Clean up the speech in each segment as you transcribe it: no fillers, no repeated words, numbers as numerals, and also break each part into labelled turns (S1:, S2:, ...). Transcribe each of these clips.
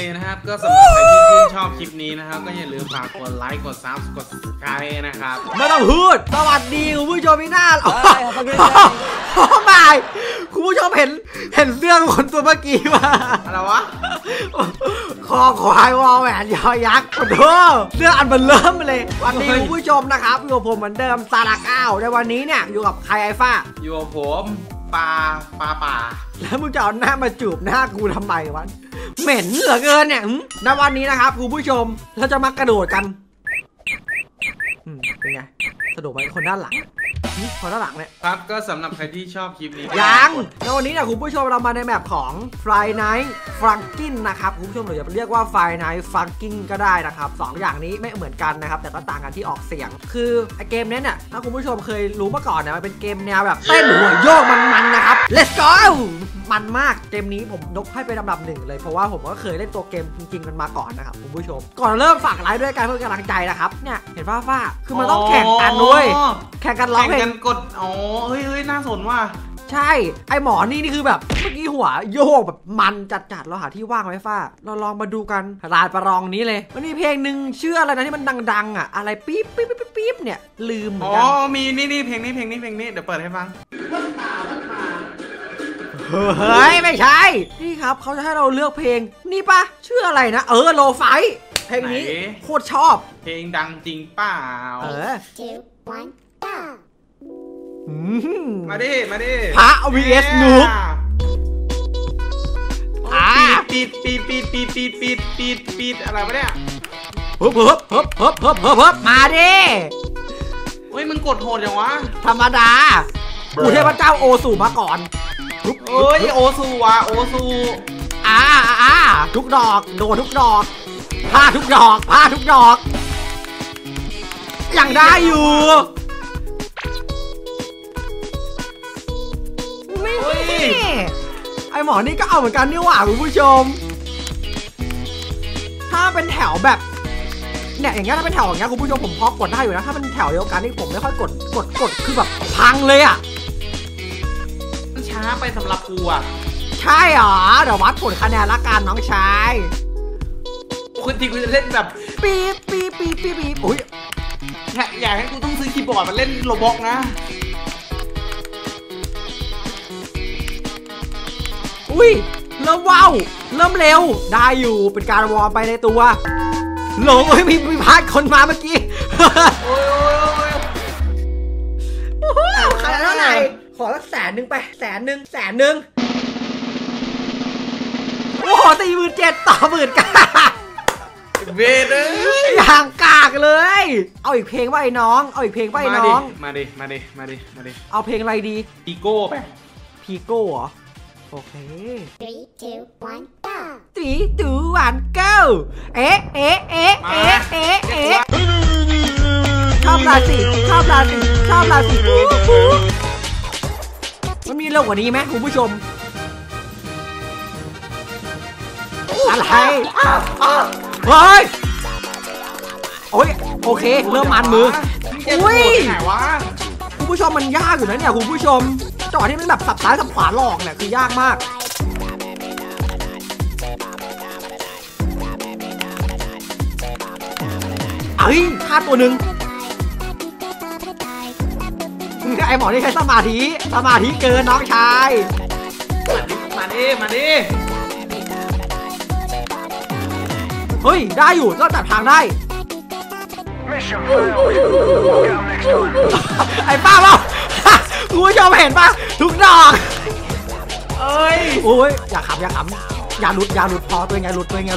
S1: นะครับก็สำหรับใครที่ชื่นชอบคลิปนี้นะครับก็อย่าลืมฝากกดไลค์กดซับกดไลค์นะครับ
S2: ไม่ต้องพูดสวัสดีคุณผู้ชมพี่หน้าโอ้ไม่คุณผู้ชมเห็นเสื้อคนตัวเมื่อกี้มา
S1: อะไรวะ
S2: คอควายวอแหวนยอยักษ์โอ้โหเสื้ออันเบลเริ่มเลยวันนี้คุณผู้ชมนะครับอยู่กับผมเหมือนเดิมซาลาก้าวในวันนี้เนี่ยอยู่กับใครไอ้ฟ้า
S1: อยู่กับผมป่า
S2: แล้วมึงจะเอาหน้ามาจูบหน้ากูทำไมวะเหม็นเหลือเกินเนี่ยในวันนี้นะครับคุณผู้ชมเราจะมากระโดดกันเป็นไงสะดวกไหมคนด้านหลังคนด้านหลังเนี่ย
S1: ครับก็สำหรับใครที่ชอบคลิปนี้
S2: ยังในวันนี้เนี่ยคุณผู้ชมเรามาในแมปของ Friday Night Funkin' นะครับคุณผู้ชมหรือจะเรียกว่า Friday Night Funkin' ก็ได้นะครับ2อย่างนี้ไม่เหมือนกันนะครับแต่ก็ต่างกันที่ออกเสียงคือเกมนี้เนี่ยถ้าคุณผู้ชมเคยรู้มาก่อนเนี่ยมันเป็นเกมแนวแบบเต้นหัวโยกมันนะครับ Let's go มันมากเกมนี้ผมยกให้เป็นลำดับ1เลยเพราะว่าผมก็เคยเล่นตัวเกมจริงๆมันมาก่อนนะครับคุณผู้ชมก่อนเริ่มฝากไลค์ด้วยกันเพื่อกำลังใจนะครับเนี่ยเห็นฟ้าคือมันต้องแข่งกันด้วยแข่งกันร้องเพลง
S1: กดอ๋อเฮ้ยน่าสนว่ะ
S2: ใช่ไอหมอนี่คือแบบเมื่อกี้หัวโยกแบบมันจัดเราหาที่ว่างไว้ฟ้าเราลองมาดูกันลายประลองนี้เลยมันมีเพลงหนึ่งชื่ออะไรนะที่มันดังๆอ่ะอะไรปี๊บเนี่ยลืมเหมือนกัน
S1: อ๋อมีนี่เพลงนี้เดี๋ยวเปิดให้ฟัง
S2: เฮ้ยไม่ใช่นี่ครับเขาจะให้เราเลือกเพลงนี่ปะชื่ออะไรนะโลไฟเพลงนี้โคตรชอบ
S1: เพลงดังจริงเปล่ามาดิ
S2: พระ vs นุ๊ก
S1: ปีดอะไรวะเนี่ย
S2: เพิ่มมาดิ
S1: เฮ้ยมึงกดโหดอย่างวะ
S2: ธรรมดากูเทพเจ้าโอสูมาก่อน
S1: เอ้ยโอซูว่ะโอซู
S2: ทุกดอกโดนทุกดอกพาทุกดอกยังได้อยู่ไอหมอนี่ก็เอาเหมือนกันนี่หว่าคุณผู้ชมถ้าเป็นแถวแบบเนี่ยอย่างเงี้ยถ้าเป็นแถวอย่างเงี้ยคุณผู้ชมผมพอกดได้อยู่นะถ้าเป็นแถวเดียวกันนี่ผมไม่ค่อยกดคือแบบพังเลยอ่ะ
S1: มันช้าไปสำหรับกูอ่ะ
S2: ใช่หรอเดี๋ยววัดผลคะแนนละกันน้องชาย
S1: คุณทีกูจะเล่นแบบ
S2: ปี๊บอุ้ย
S1: อยากให้กูต้องซื้อคีย์บอร์ดมาเล่นโรบ็อกนะ
S2: อุ้ยเริ่มว้าวเริ่มเร็วได้อยู่เป็นการวอร์มไปในตัวหลงมีพาดคนมาเมื่อกี้ขนาดเท่าไหร่ขอสัก100,000ไป100,000โอ้โห47,000ต่อ19,000
S1: เวท
S2: อย่างกากเลยเอาอีกเพลงว่าไอ้น้องเอาอีกเพลงว่าไอ้น้อง
S1: มาดิ
S2: เอาเพลงอะไรดี
S1: พีโก้ไป
S2: พีโก้เหรอโอเค
S3: 3 2 1 go
S2: 3 2 1 go เอ๊ะชอบราศีมันมีเร็วกว่านี้ไหมคุณผู้ชมอะไรเฮ้ยโอ้ยโอเคเริ่มมันมืออุ้ยคุณผู้ชมมันยากอยู่นะเนี่ยคุณผู้ชมจังหวะที่มันแบบสับซ้ายสับขวาหลอกเนี่ยคือยากมากฆ่าตัวหนึ่งไอหมอนี่ใช้สมาธิเกินน้องชาย
S1: มาดิ
S2: เฮ้ยได้อยู่ก็จับทางได้ไอ้ป้าเราคุณผู้ชมเห็นปะทุกดอก
S1: เอ้ย
S2: โอ้ยอย่าขำอย่าหลุดพอตัวเองอย่าหลุดมา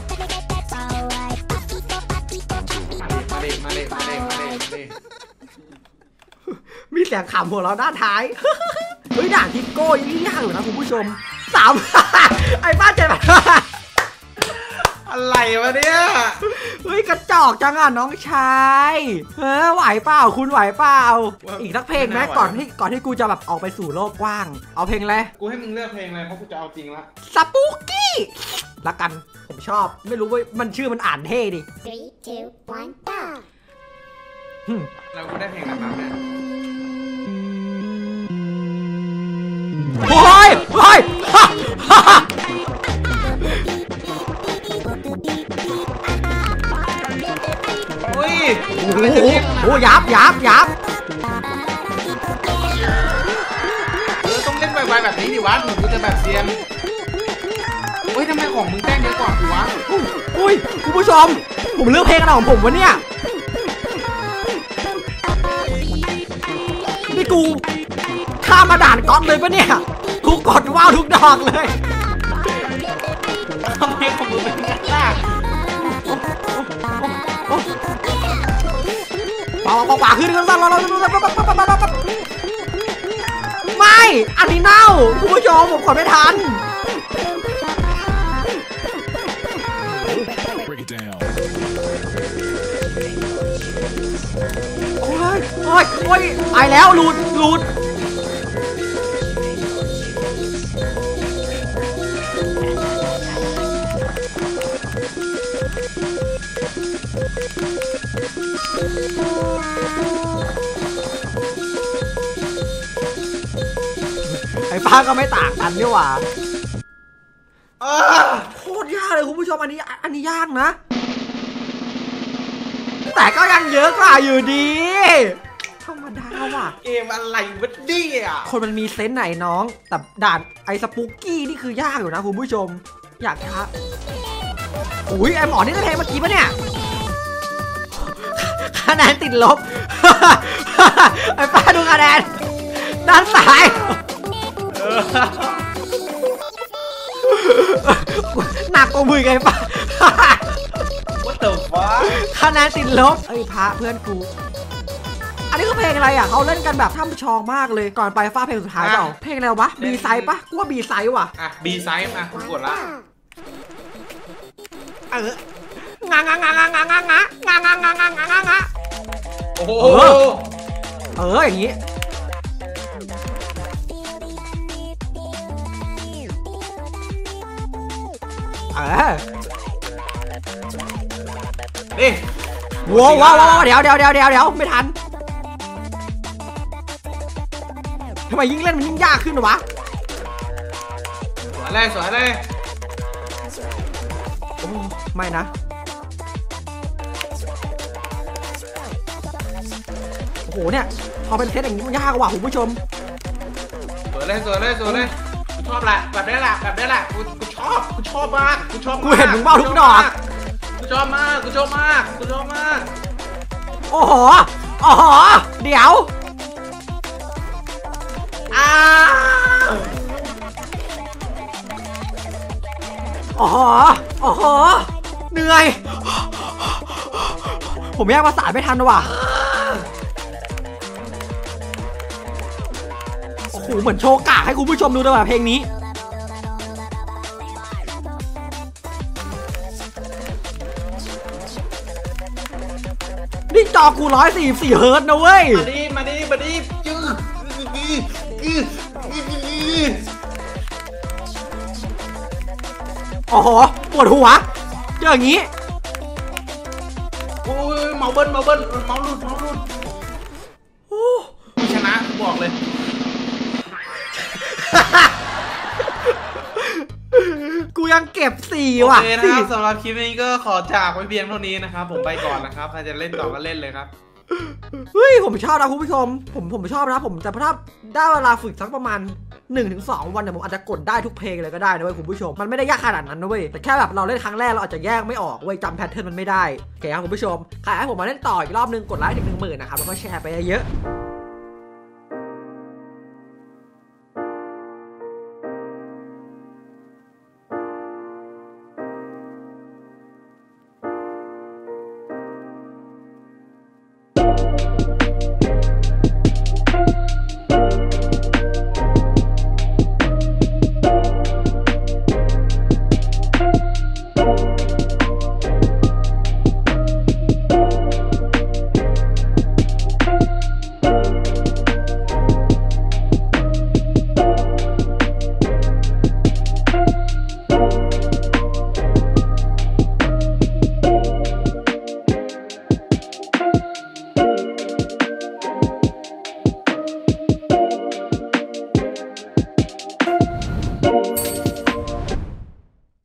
S2: มีเสียงขำหัวเราด้านท้ายเฮ้ยด่านทิปโก้ยิ่งยากอยู่นะคุณผู้ชม3ไอ้ป้าเจ็บ
S1: อะไรวะเนี่ย
S2: เฮ้ยกระจอกจังอ่ะน้องชายไหวเปล่าคุณไหวเปล่าอีกสักเพลงไหมก่อนที่กูจะแบบออกไปสู่โลกกว้างเอาเพลงอะไร
S1: กูให้มึงเลือกเพลงอะไรเพราะกูจะเอาจริงละ
S2: สปูกี้ละกันผมชอบไม่รู้ว่ามันชื่อมันอ่านเท่ดิ
S3: 3 2 1 go
S1: แล้วกูได้เพลงอะไรบ้างเนี่ย
S2: โอ้ย
S1: ต้องเล่นไวๆแบบนี้ดิวะถึงกูจะแบบเซียนเฮ้ยทำไมของมึงแต้งเยอะกว่ากูวะ
S2: อุ้ยคุณผู้ชมผมเลือกเพลงอะไรของผมวะเนี่ยนี่กูข้ามมาด่านก๊อตเลยปะเนี่ยกูกดว้าวทุกดอกเลย
S1: ทำไมของมึงเป็นยาก
S2: ป่าขึ้นเราไม่อันนี้เน่าคุณผู้ชมผมกดไม่ทันโอ้ยไปแล้วหลุดไอ้ฟ้าก็ไม่ต่างกันนี่หว่าโคตรยากเลยคุณผู้ชมอันนี้ยากนะแต่ก็ยังเยอะกว่าอยู่ดีธรรมดาว่ะ
S1: เกมอะไรวะเนี่ย
S2: คนมันมีเซนส์ไหนน้องแต่ด่านไอ้สปูกี้นี่คือยากอยู่นะคุณผู้ชมอยากท้าอุ้ยไอ้หมอนี่ได้เพลงเมื่อกี้ปะเนี่ยคะแนนติดลบไอ้ป้าดูคะแนนด้านซ้ายหนักกว่ามือไงป้า
S1: What the fuck
S2: คะแนนติดลบไอ้พระเพื่อนกูอันนี้ก็เพลงอะไรอ่ะเขาเล่นกันแบบท่ำชองมากเลยก่อนไปฟ้าเพลงสุดท้ายเปล่าเพลงอะไรวะบีไซด์ปะกูว่าบีไซด์ว่ะ
S1: บีไซด์มากูกดละ
S2: งะ
S1: โอ้โห
S2: อย่างนี้
S1: นี่
S2: ว้าวเดี๋ยวไม่ทันทำไมยิ่งเล่นมันยิ่งยากขึ้นวะ
S1: สวยเลย
S2: ไม่นะโอ้โหเนี่ยพอเป็นเซตอย่างนี้มันยากกว่าคุณผู้ชม
S1: สวยเลยกูชอบแหละแบบนี้แหละกูชอบมาก
S2: กูเห็นมึงเบ้าทุกดอก
S1: กูชอบมาก
S2: โอ้โหเดี๋ยวโอ้โหเหนื่อยผมแยกภาษาไม่ทันว่ะโอ้โหเหมือนโชว์กากให้คุณผู้ชมดูด้วยว่ะเพลงนี้นี่จอกู144เฮิร์ตซ์นะเว้ย
S1: มาดิจื้อ
S2: โอ้โหปวดหัวเจออย่างนี้
S1: โอ้ยเมาหลุดกูชนะบอกเลย
S2: กูยังเก็บ4ว่ะ
S1: โอเคนะครับสำหรับคลิปนี้ก็ขอจากไว้เพียงเท่านี้นะครับผมไปก่อนนะครับใครจะเล่นต่อก็เล่นเลยครับ
S2: เฮ้ยผมชอบนะคุณผู้ชมผมชอบนะผมจะถ้าได้เวลาฝึกสักประมาณ 1-2 วันเนี่ยผมอาจจะกดได้ทุกเพลงเลยก็ได้นะเว้ยคุณผู้ชมมันไม่ได้ยากขนาดนั้นนะเว้ยแต่แค่แบบเราเล่นครั้งแรกเราอาจจะแยกไม่ออกเว้ยจำแพทเทิร์นมันไม่ได้โอเคครับคุณผู้ชมใครให้ผมมาเล่นต่ออีกรอบนึงกดไลค์ถึง 10,000 นะครับแล้วก็แชร์ไปเยอะ